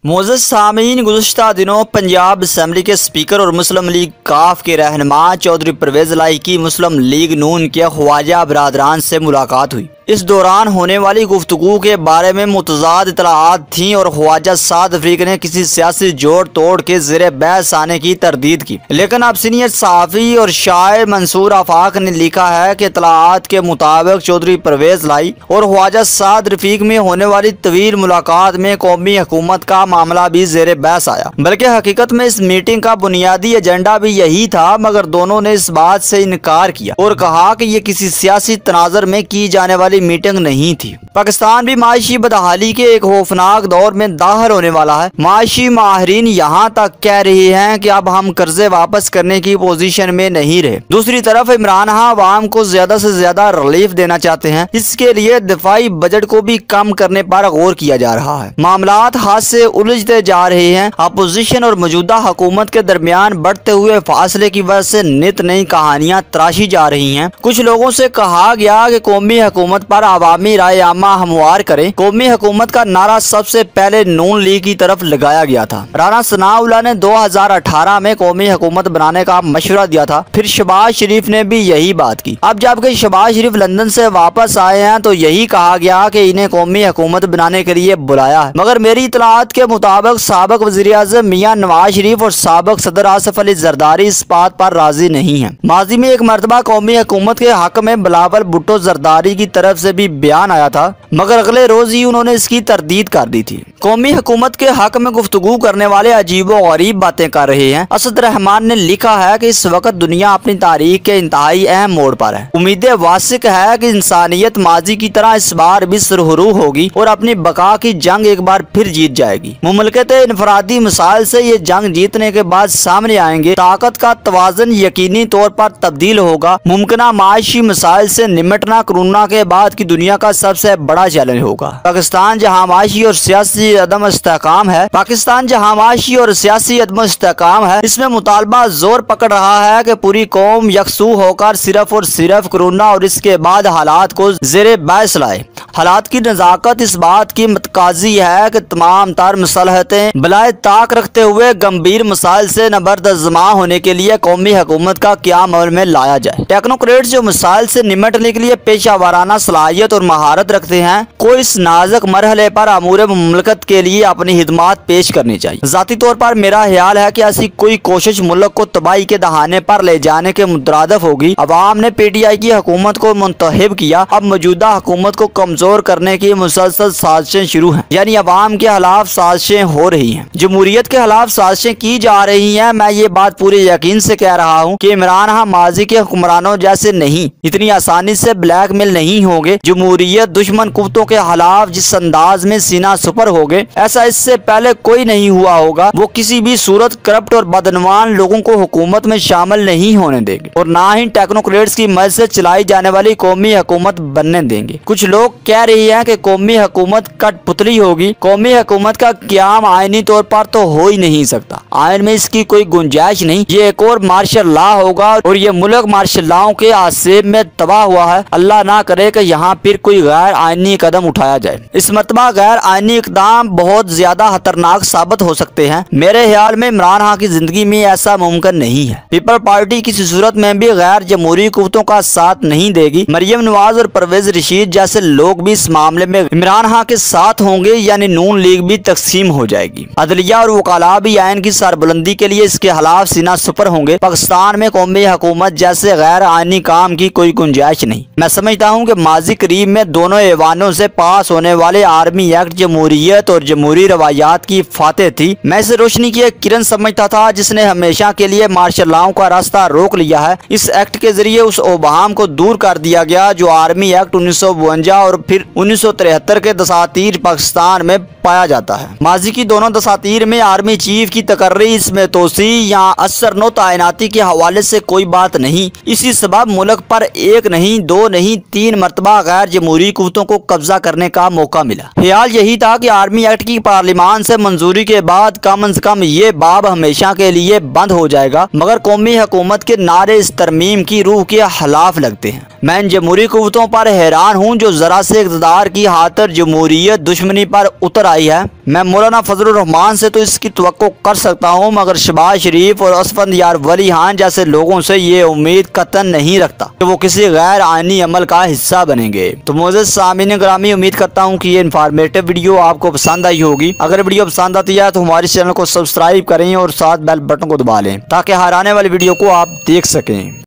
मोअज़्ज़ज़ सामीन, गुज़श्ता दिनों पंजाब असम्बली के स्पीकर और मुस्लिम लीग काफ के रहनुमा चौधरी परवेज़ इलाही की मुस्लिम लीग नून के ख्वाजा बरादरान से मुलाकात हुई। इस दौरान होने वाली गुफ्तगू के बारे में मुतज़ाद इतलाआत थीं और ख्वाजा साद अफरीक ने किसी सियासी जोड़ तोड़ के ज़ेरे बहस आने की तरदीद की, लेकिन अब सीनियर सहाफ़ी और शायर मंसूर आफाक ने लिखा है कि इतलाआत के मुताबिक चौधरी परवेज़ इलाही और ख्वाजा साद रफीक में होने वाली तवील मुलाकात में कौमी हुकूमत का मामला भी ज़ेरे बहस आया, बल्कि हकीकत में इस मीटिंग का बुनियादी एजेंडा भी यही था, मगर दोनों ने इस बात से इनकार किया और कहा कि ये किसी सियासी तनाज़र में की जाने वाली मीटिंग नहीं थी। पाकिस्तान भी माशी बदहाली के एक खौफनाक दौर में दाखिल होने वाला है। माशी माहिरीन यहाँ तक कह रहे हैं कि अब हम कर्जे वापस करने की पोजीशन में नहीं रहे। दूसरी तरफ इमरान खान अवाम को ज्यादा से ज्यादा रिलीफ देना चाहते हैं, इसके लिए दिफाई बजट को भी कम करने पर गौर किया जा रहा है। मामलात हाथ से उलझते जा रहे हैं। अपोजिशन और मौजूदा हुकूमत के दरमियान बढ़ते हुए फासले की वजह से नित नई कहानियां तराशी जा रही हैं। कुछ लोगों से कहा गया कि कौमी हुकूमत पर अवामी राय आमा हमवार करें। कौमी हुकूमत का नारा सबसे पहले नून लीग की तरफ लगाया गया था। राना सनाउल्लाह ने 2018 में कौमी हुकूमत बनाने का मशवरा दिया था, फिर शहबाज शरीफ ने भी यही बात की। अब जबकि शहबाज शरीफ लंदन से वापस आए हैं तो यही कहा गया कि इन्हें कौमी हुकूमत बनाने के लिए बुलाया है, मगर मेरी इतलात के मुताबिक साबिक वज़ीर-ए-आज़म मियां नवाज शरीफ और साबिक सदर आसिफ अली जरदारी इस बात पर राजी नहीं है। माजी में एक मरतबा कौमी हुकूमत के हक में बिलावल भुट्टो जरदारी की तरफ से भी बयान आया था, मगर अगले रोज ही उन्होंने इसकी तरदीद कर दी थी। कौमी हुकूमत के हक में गुफ्तगू करने वाले अजीब व गरीब बातें कर रहे हैं। असद रहमान ने लिखा है कि इस वक्त दुनिया अपनी तारीख के इंतहाई अहम मोड़ पर है। उम्मीदें वासिक है कि इंसानियत माजी की तरह इस बार भी सुरखरू होगी और अपनी बका की जंग एक बार फिर जीत जाएगी। मुमलकत इनफरादी मिसाइल से ये जंग जीतने के बाद सामने आएंगे। ताकत का तवाज़न यकीनी तौर पर तब्दील होगा। मुमकिना माशी मिसाइल से निमटना कोरोना के बाद की दुनिया का सबसे बड़ा चैलेंज होगा। पाकिस्तान जहां माशी और सियासी अदम इस्तेहकाम है, इसमें मुतालबा जोर पकड़ रहा है कि पूरी कौम यकसू होकर सिर्फ और सिर्फ कोरोना और इसके बाद हालात को ज़ेरे बहस लाए। हालात की नज़ाकत इस बात की मतकाजी है कि तमाम तर मसलहतें बलाए ताक रखते हुए गंभीर मसाइल से नबर्दजमा होने के लिए कौमी हुकूमत का क़याम अमल में लाया जाए। टेक्नोक्रेट्स जो मसाइल से निमटने के लिए पेशा वाराना सलाहियत और महारत रखते हैं को इस नाजुक मरहले पर अमूर मुमलकत के लिए अपनी हिदमात पेश करनी चाहिए। ज़ाती तौर पर मेरा ख्याल है कि ऐसी कोई कोशिश मुल्क को तबाही के दहाने पर ले जाने के मुतरादिफ होगी। अवाम ने PTI की हुकूमत को मुंतखब किया, अब मौजूदा हुकूमत को कमजोर करने की मुसलसल साजिशें शुरू हैं, यानी अवाम के खिलाफ साजिशें हो रही हैं, जमहूरियत के खिलाफ साजिशें की जा रही हैं। मैं ये बात पूरे यकीन से कह रहा हूँ कि इमरान खान माजी के हुक्मरानों जैसे नहीं, इतनी आसानी से ब्लैकमेल नहीं होंगे। जमहूरियत दुश्मन कुत्तों के खिलाफ जिस अंदाज में सीना सुपर हो गए, ऐसा इससे पहले कोई नहीं हुआ होगा। वो किसी भी सूरत करप्ट और बदनवान लोगों को हुकूमत में शामिल नहीं होने देंगे और ना ही टेक्नोक्रेट्स की मदद से चलाई जाने वाली कौमी हुकूमत बनने देंगे। कुछ लोग कह रही है कि कौमी हुकूमत कठपुतली होगी। कौमी हुकूमत का क़याम आईनी तौर पर तो हो ही नहीं सकता, आइन में इसकी कोई गुंजाइश नहीं। ये एक और मार्शल लॉ होगा और ये मुल्क मार्शल लॉ के आसेब में तबाह हुआ है। अल्लाह ना करे कि यहाँ फिर कोई गैर आइनी कदम उठाया जाए। इस मरतबा गैर आइनी इकदाम बहुत ज्यादा खतरनाक साबित हो सकते हैं। मेरे ख्याल में इमरान खान की जिंदगी में ऐसा मुमकिन नहीं है। पीपल पार्टी किसी सूरत में भी गैर जमहूरी कुव्वतों का साथ नहीं देगी। मरियम नवाज और परवेज रशीद जैसे लोग भी इस मामले में इमरान खान के साथ होंगे, यानी नून लीग भी तकसीम हो जाएगी। अदलिया और वकाला भी आइन की सरबुलंदी के लिए इसके खिलाफ सीना सुपर होंगे। पाकिस्तान में कौमी हुकूमत जैसे गैर आइनी काम की कोई गुंजाइश नहीं। मैं समझता हूँ कि माजी करीब में दोनों ऐवानों से पास होने वाले आर्मी एक्ट जमहूरियत और जमहूरी रवायात की फातेह थी। मैं इसे रोशनी की एक किरण समझता था जिसने हमेशा के लिए मार्शल लॉ का रास्ता रोक लिया है। इस एक्ट के जरिए उस ओबाम को दूर कर दिया गया जो आर्मी एक्ट 1952 और फिर 1973 के दसातीर पाकिस्तान में पाया जाता है। माजी की दोनों दसातीर में आर्मी चीफ की तकर्री इसमें तोसी या असर नो तैनाती के हवाले से कोई बात नहीं। इसी सबब मुल्क पर एक नहीं, दो नहीं, 3 मरतबा मरतबा गैर जमहूरी कुव्वतों को कब्जा करने का मौका मिला। ख्याल यही था कि आर्मी एक्ट की पार्लियामान से मंजूरी के बाद कम से कम ये बाब हमेशा के लिए बंद हो जाएगा, मगर कौमी हुकूमत के नारे इस तरमीम की रूह के खिलाफ लगते हैं। मैं इन जमहूरी कुव्वतों पर हैरान हूँ जो जरा से इक़्तिदार की खातिर जमहूरियत दुश्मनी पर उतर आई है। मैं मौलाना फजलुर रहमान से तो इसकी तवक्को कर सकता हूँ, मगर शहबाज शरीफ और असफंदयार वली खान जैसे लोगों से ये उम्मीद कतई नहीं रखता कि वो किसी गैर आईनी अमल का हिस्सा बनेंगे। तो मोअज़्ज़िज़ सामीन ग्रामी, उम्मीद करता हूँ कि ये इन्फॉर्मेटिव वीडियो आपको पसंद आई होगी। अगर वीडियो पसंद आती है तो हमारे चैनल को सब्सक्राइब करें और साथ बेल बटन को दबा लें ताकि हर आने वाली वीडियो को आप देख सकें।